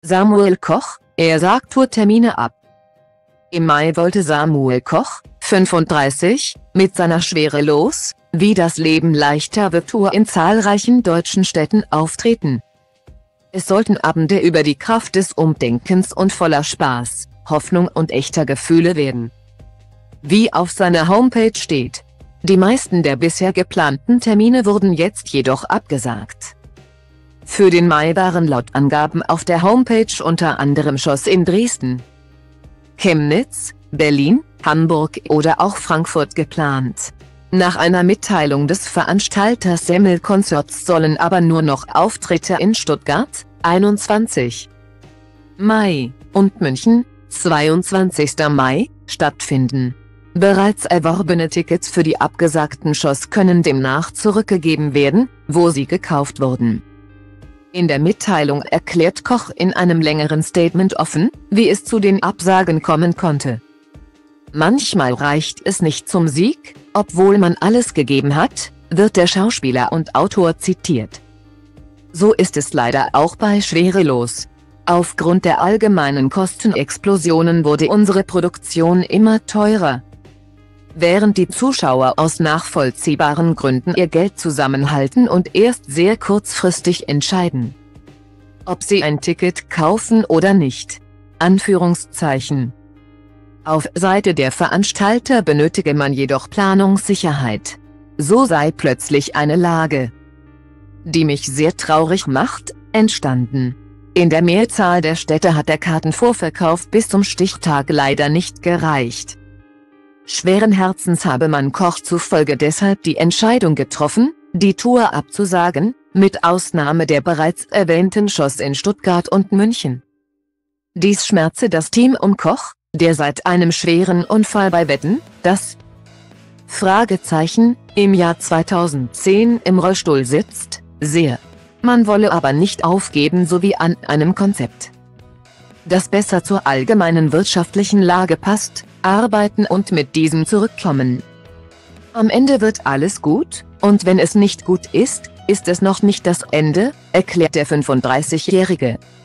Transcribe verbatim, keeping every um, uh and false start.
Samuel Koch, er sagt Tourtermine ab. Im Mai wollte Samuel Koch, fünfunddreißig, mit seiner Schwerelos, wie das Leben leichter wird Tour in zahlreichen deutschen Städten auftreten. Es sollten Abende über die Kraft des Umdenkens und voller Spaß, Hoffnung und echter Gefühle werden. Wie auf seiner Homepage steht. Die meisten der bisher geplanten Termine wurden jetzt jedoch abgesagt. Für den Mai waren laut Angaben auf der Homepage unter anderem Shows in Dresden, Chemnitz, Berlin, Hamburg oder auch Frankfurt geplant. Nach einer Mitteilung des Veranstalters Semmel Concerts sollen aber nur noch Auftritte in Stuttgart, einundzwanzigster Mai, und München, zweiundzwanzigster Mai, stattfinden. Bereits erworbene Tickets für die abgesagten Shows können demnach zurückgegeben werden, wo sie gekauft wurden. In der Mitteilung erklärt Koch in einem längeren Statement offen, wie es zu den Absagen kommen konnte. Manchmal reicht es nicht zum Sieg, obwohl man alles gegeben hat, wird der Schauspieler und Autor zitiert. So ist es leider auch bei Schwerelos. Aufgrund der allgemeinen Kostenexplosionen wurde unsere Produktion immer teurer. Während die Zuschauer aus nachvollziehbaren Gründen ihr Geld zusammenhalten und erst sehr kurzfristig entscheiden, ob sie ein Ticket kaufen oder nicht. Anführungszeichen. Auf Seite der Veranstalter benötige man jedoch Planungssicherheit. So sei plötzlich eine Lage, die mich sehr traurig macht, entstanden. In der Mehrzahl der Städte hat der Kartenvorverkauf bis zum Stichtag leider nicht gereicht. Schweren Herzens habe man Koch zufolge deshalb die Entscheidung getroffen, die Tour abzusagen, mit Ausnahme der bereits erwähnten Shows in Stuttgart und München. Dies schmerze das Team um Koch, der seit einem schweren Unfall bei Wetten, das Fragezeichen, im Jahr zweitausendzehn im Rollstuhl sitzt, sehr. Man wolle aber nicht aufgeben sowie an einem Konzept, das besser zur allgemeinen wirtschaftlichen Lage passt, arbeiten und mit diesem zurückkommen. Am Ende wird alles gut, und wenn es nicht gut ist, ist es noch nicht das Ende, erklärt der fünfunddreißigjährige.